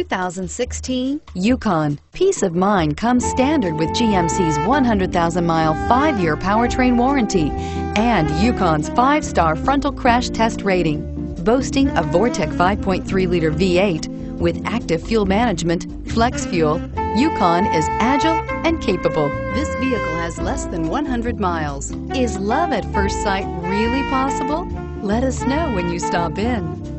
2016 Yukon. Peace of mind comes standard with GMC's 100,000-mile, 5-year powertrain warranty and Yukon's 5-star frontal crash test rating. Boasting a Vortec 5.3-liter V8 with active fuel management, flex fuel, Yukon is agile and capable. This vehicle has less than 100 miles. Is love at first sight really possible? Let us know when you stop in.